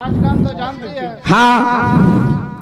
काम तो जानती है। हाँ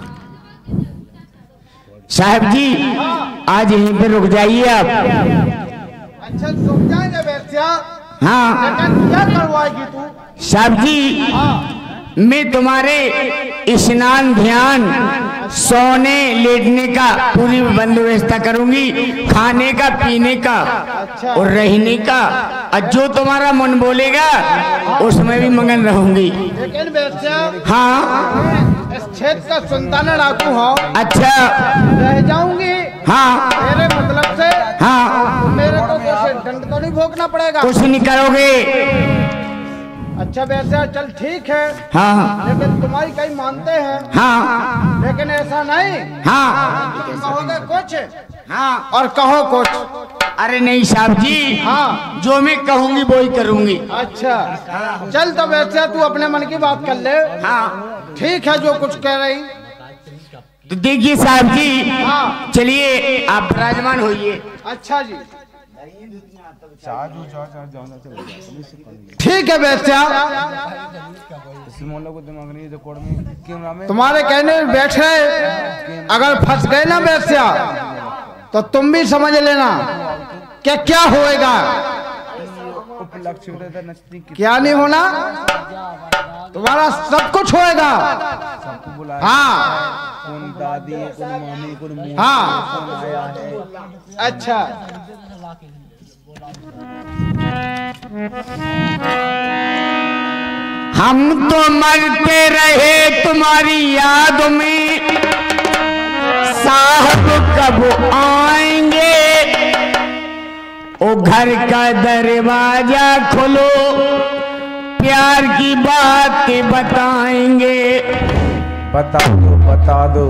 साहब जी आज यहीं पे रुक जाइए आप। अच्छा रुक जाएंगे बेटिया। हाँ लेकिन क्या करवाएगी तू? साहब जी मैं तुम्हारे स्नान ध्यान सोने लेटने का पूरी बंदोबस्त करूंगी, खाने का पीने का अच्छा। और रहने का, और जो तुम्हारा मन बोलेगा उसमें भी मगन रहूंगी। लेकिन बेटिया हाँ इस क्षेत्र का सुल्तान डाकू हो। अच्छा रह जाऊंगी। हाँ मेरे मतलब से हाँ मेरे को कुछ दंड तो नहीं भोगना पड़ेगा? कुछ नहीं करोगे। अच्छा बेटा चल ठीक है। हाँ लेकिन तुम्हारी कहीं मानते हैं। हाँ लेकिन ऐसा नहीं। हाँ तुम कहोगे कुछ हाँ और कहो कुछ। अरे नहीं साहब जी हाँ जो मैं कहूंगी वो ही करूंगी। अच्छा चल तो बेटा तू अपने मन की बात कर ले। हाँ ठीक है जो कुछ कह रही। तो देखिए साहब जी हाँ चलिए आप विराजमान होइए। अच्छा जी ठीक है बेटा। तुम्हारे कहने में बैठे अगर फंस गए ना बेटा तो तुम भी समझ लेना कि क्या होएगा। क्या नहीं होना, तुम्हारा सब कुछ होएगा। हाँ कौन दादी कौन मामी कौन मम्मी हाँ कौन आया है। अच्छा हम तो मरते रहे तुम्हारी याद में, साहब कब आएंगे? ओ घर का दरवाजा खोलो, प्यार की बात बताएंगे। बता दो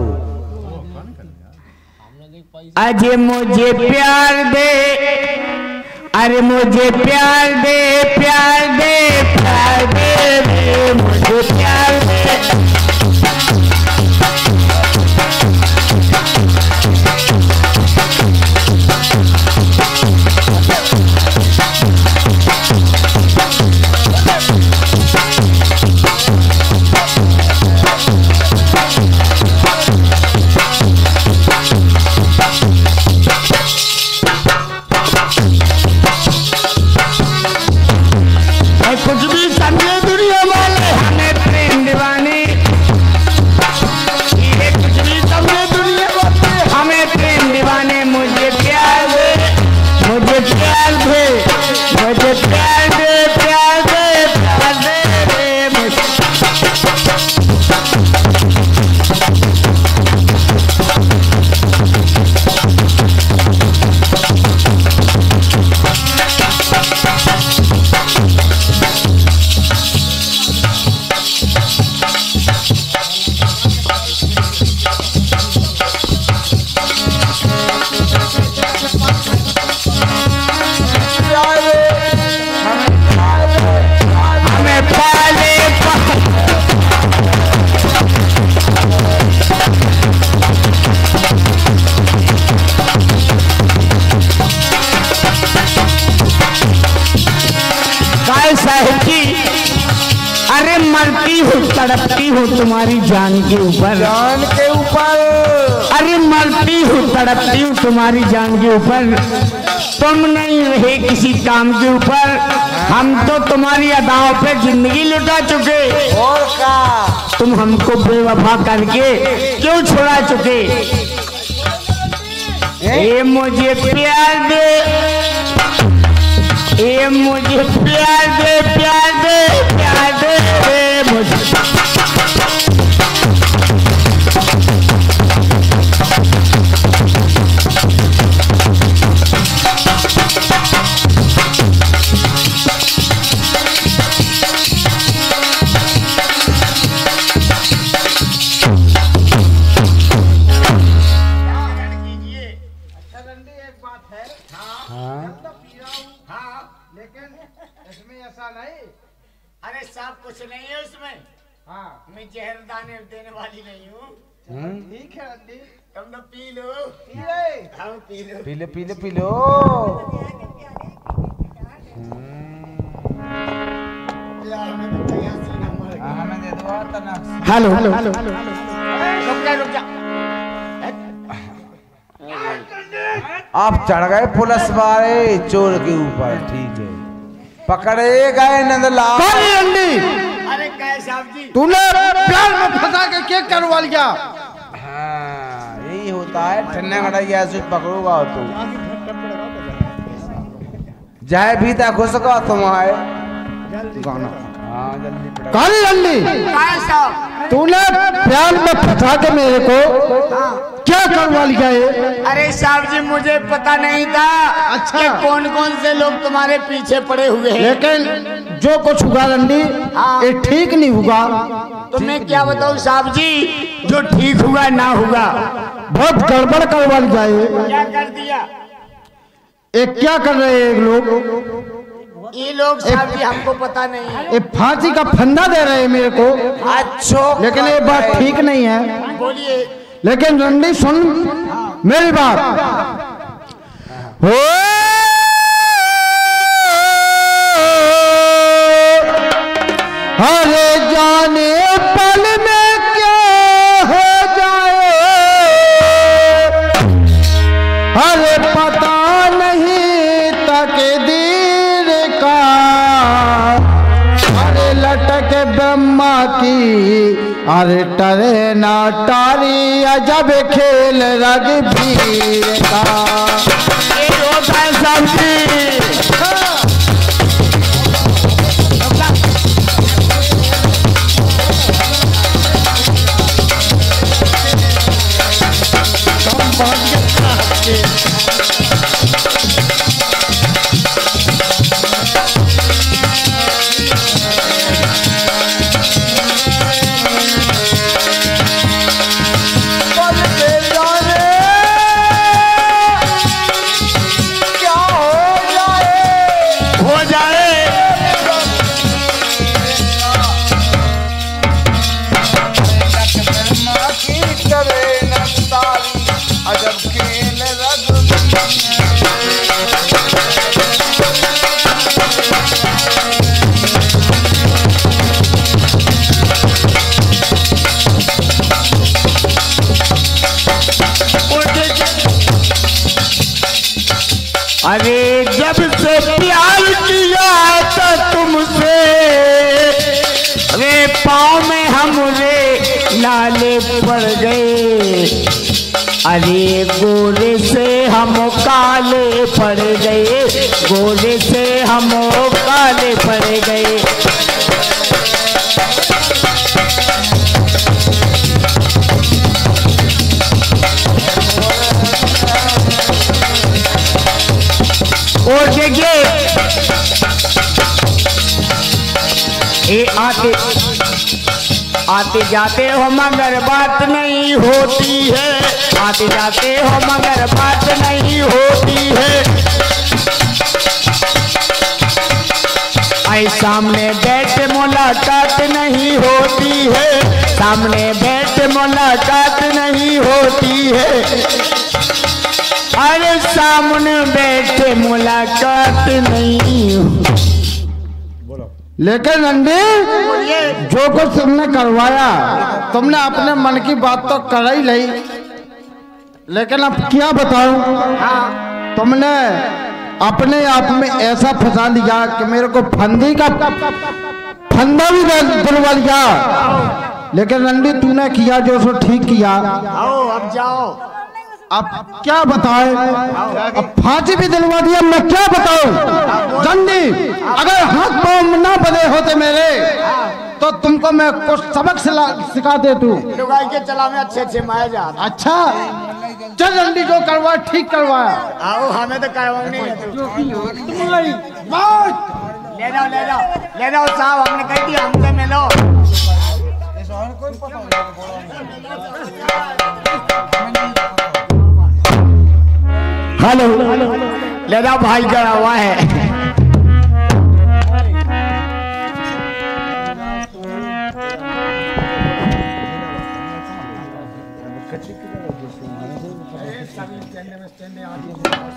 अजय मुझे प्यार दे, अरे मुझे प्यार दे प्यार दे प्यार दे, मुझे प्यार दे। कुछ भी समझे दुनिया वाले हमें प्रेम दीवाने, ये कुछ भी समझे दुनिया वाले हमें प्रेम दीवाने। मुझे प्यार दे मुझे प्यार दे मुझे प्यार दे प्यार दे प्यार दे मुझे। साहब जी अरे मरती हूँ तड़पती हूँ तुम्हारी जान के ऊपर, जान के ऊपर। अरे मरती हूँ तड़पती हूँ तुम्हारी जान के ऊपर। तुम नहीं रहे किसी काम के ऊपर, हम तो तुम्हारी अदाओं पे जिंदगी लुटा चुके। और का तुम हमको बेवफा करके क्यों छोड़ा चुके? ए मुझे प्यार दे, ए मुझे प्यार दे प्यार दे प्यार दे मुझे। लेकिन इसमें ऐसा नहीं। अरे सब कुछ नहीं है उसमें। हाँ मैं जहर दाने देने वाली नहीं हूँ। ठीक है रंडी तुम तो पी लो। पी ले। हम पी लो। पी लो पी लो पी लो। यार मैं तो तैयार सीना मर गया। हमें दे दो। हेलो रुक जा आप चढ़ गए पुलिस वाले चोर के ऊपर, ठीक है, पकड़े गए नंदलाल। कौन रंडी? अरे कहे साहब जी तूने प्यार में फंसा के क्या करवा लिया? हाँ यही होता है, ठन्ना गड़ाइया से पकड़ोगा तो जाए भी था घुस का तुम्हारे गाना। हाँ जल्दी पड़ा। कौन रंडी? कहे साहब तूने प्यार में फंसा के मेरे को क्या करवा लिया ये? अरे साहब जी मुझे पता नहीं था अच्छा। कि कौन कौन से लोग तुम्हारे पीछे पड़े हुए हैं। लेकिन जो कुछ हुआ रंडी हाँ। ये ठीक नहीं हुआ। तो मैं क्या बताऊं साहब जी, जो ठीक हुआ ना हुआ। बहुत गड़बड़ करवा लिया ये। क्या कर दिया क्या कर रहे हैं लोग? ये लोग साहब जी हमको पता नहीं है। ये फांसी का फंदा दे रहे हैं मेरे को, अच्छो लेकिन ये बात ठीक नहीं है। बोलिए। लेकिन रंडी सुन मेरी बात। हो अरे जाने पल में क्या हो जाए, अरे पता नहीं तकदीर का, अरे लटक ब्रह्मा की, अरे टरे ना टारी अजब खेल रघुवीर का। ये होता है साहब जी। अरे जब से प्यार किया था तुमसे, रे पाँव में हमरे लाले पड़ गए, अरे गोरे से हम काले पड़ गए, गोरे से हम काले पड़ गए। और देखिए ये आते जाते हो मगर बात नहीं होती है, आते जाते हो मगर बात नहीं होती है। आई सामने बैठ मुलाकात नहीं होती है, सामने बैठ मुलाकात नहीं होती है, अरे सामने बैठे मुलाकात नहीं हो। लेकिन रंडी जो कुछ तुमने करवाया, तुमने अपने मन की बात तो कर ही ली, लेकिन अब क्या बताऊं, तुमने अपने आप में ऐसा फंसा लिया कि मेरे को फंदी का फंदा भी दिलवा लिया। लेकिन रंडी तूने किया जो सो ठीक किया। आओ अब जाओ। अब क्या बताए, अब फांसी भी दिलवा दिया, मैं क्या बताऊं जल्दी। अगर हाथ पांव ना बने होते मेरे तो तुमको मैं कुछ सबक सिखा दे तू। लुगाई के चला में अच्छे अच्छे माया जा। अच्छा चल जल्दी, जो करवा ठीक करवाया। आओ हमें तो करवानी है। ले जाओ साहब, हमने कह दिया हमसे मिलो। हेलो ले जाओ, भाई गया हुआ है। स्टैंड में